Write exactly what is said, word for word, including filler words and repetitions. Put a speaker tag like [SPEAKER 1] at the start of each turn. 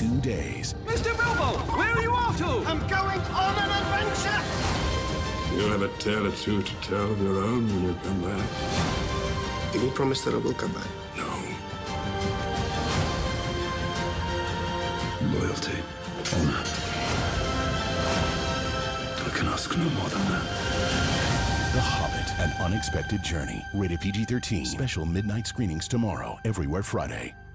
[SPEAKER 1] two days.
[SPEAKER 2] Mister Bilbo, where are you off to?
[SPEAKER 3] I'm going on an adventure!
[SPEAKER 4] You'll have a tale or two to tell of your own when you come back.
[SPEAKER 3] Can you promise that I will come back?
[SPEAKER 4] No.
[SPEAKER 5] Loyalty, honor. I can ask no more than that.
[SPEAKER 1] The Hobbit, An Unexpected Journey. Rated P G thirteen. Special midnight screenings tomorrow, everywhere Friday.